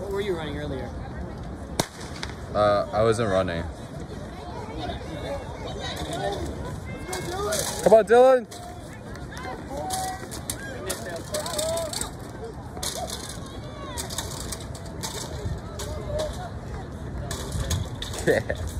What were you running earlier? I wasn't running. Come on, Dylan. Yeah.